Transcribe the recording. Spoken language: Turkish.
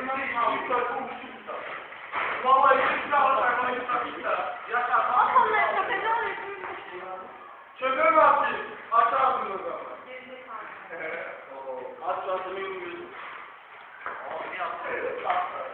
Vallahi hiç alacağım, At onları tepede al. çöpe mi atayım? Açarsın o zaman. Gerizekalı. Aç çantayı yürüyorsun. Aa, ne yaptın?